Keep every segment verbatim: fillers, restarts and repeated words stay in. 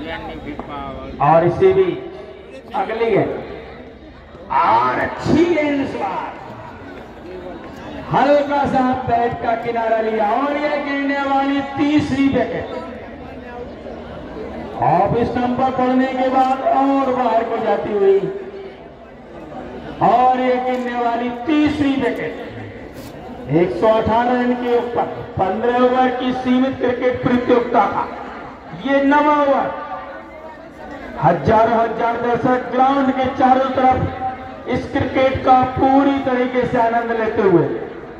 और इसे भी अगली है और अच्छी गेंद इस बार हल्का सा बैट का किनारा लिया और यह गिरने वाली तीसरी विकेट। ऑफ स्टंप पर पड़ने के बाद और बाहर को जाती हुई और ये गिरने वाली तीसरी विकेट। एक सौ अठारह रन के ऊपर पंद्रह ओवर की सीमित क्रिकेट प्रतियोगिता का ये नवा ओवर। हजारों हजार दर्शक ग्राउंड के चारों तरफ इस क्रिकेट का पूरी तरीके से आनंद लेते हुए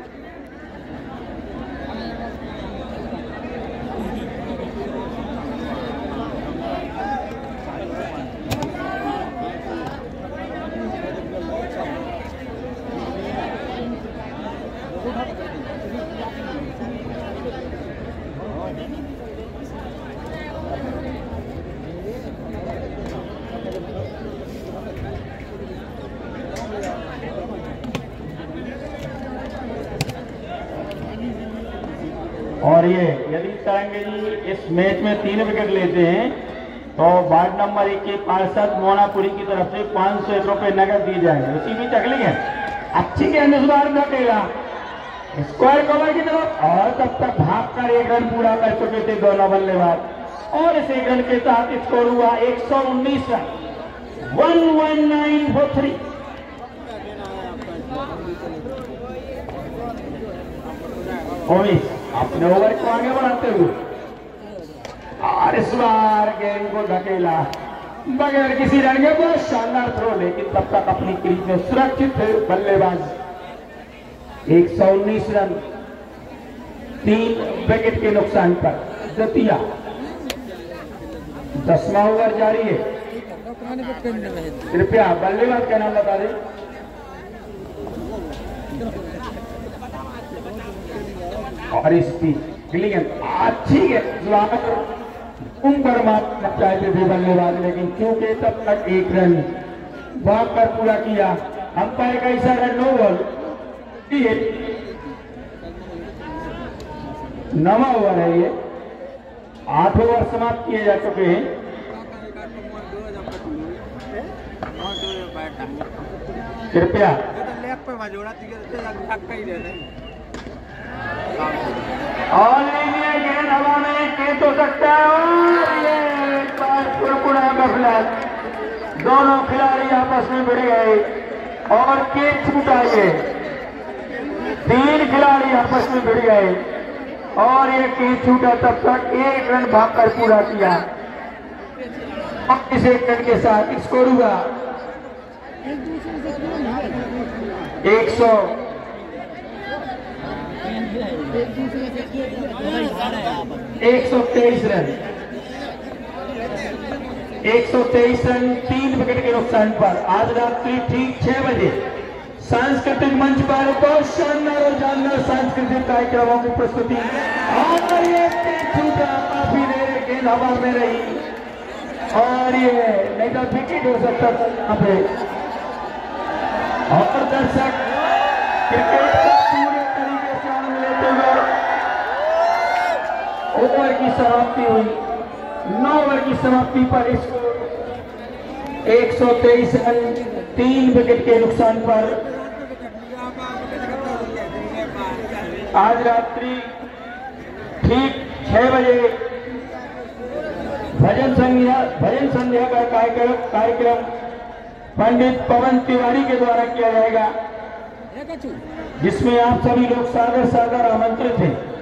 और ये यदि तरंगे जी इस मैच में तीन विकेट लेते हैं तो वार्ड नंबर एक के पार्षद मोनापुरी की तरफ से पांच सौ एक रुपए नगद दिए जाएंगे। उसी बीच अगली है अच्छी गेंद इस बार धकेला स्क्वायर कवर की तरफ और तब तक भागकर एक रन पूरा कर चुके थे दोनों बल्लेबाज और इस एक रन के साथ स्कोर हुआ एक सौ उन्नीस run one one nine four three. अपने ओवर को आगे बढ़ाते हुए और इस बार गेंद को धकेला बगैर किसी रन के बहुत शानदार थ्रो लेकिन तब तक अपनी क्रीज में सुरक्षित थे बल्लेबाज। एक सौ उन्नीस रन तीन विकेट के नुकसान पर द्वितीय दसवां ओवर जारी है। कृपया बल्लेबाज का नाम बता दें। और इसकी अच्छी ऊपर मारना चाहते थे बल्लेबाज लेकिन क्योंकि तब तक एक रन भाग कर पूरा किया अंपायर का इशारा नो बॉल। नवा ओवर है ये आठ ओवर समाप्त किए जा चुके हैं। कृपया और लीजिए गेंद हवा में कैच हो सकता है और ये कुड़कुड़ा का फ्लैश दोनों खिलाड़ी आपस में भिड़ गए और कैच छूटा। ये तीन खिलाड़ी आपस में भिड़ गए और ये कैच छूटा तब तक एक रन भागकर पूरा किया और इस एक रन के साथ स्कोर हुआ एक सौ एक सौ तेईस रन एक सौ तेईस रन तीन विकेट के नुकसान पर आज रात्रि ठीक छह बजे सांस्कृतिक मंच पर बहुत शानदार और जानदार सांस्कृतिक कार्यक्रमों की प्रस्तुति और ये काफी देर गेंद हवा में रही और ये नहीं तो विकेट हो सकता था यहाँ पे और दर्शक क्रिकेट का पूरे तरीके से आनंद लेते हुए ओवर की समाप्ति हुई। नौ ओवर की समाप्ति पर स्कोर एक सौ तेईस रन तीन विकेट के नुकसान पर आज रात्रि ठीक छह बजे भजन संध्या भजन संध्या का कार्यक्रम कार्यक्रम पंडित पवन तिवारी के द्वारा किया जाएगा जिसमें आप सभी लोग सादर सादर आमंत्रित हैं।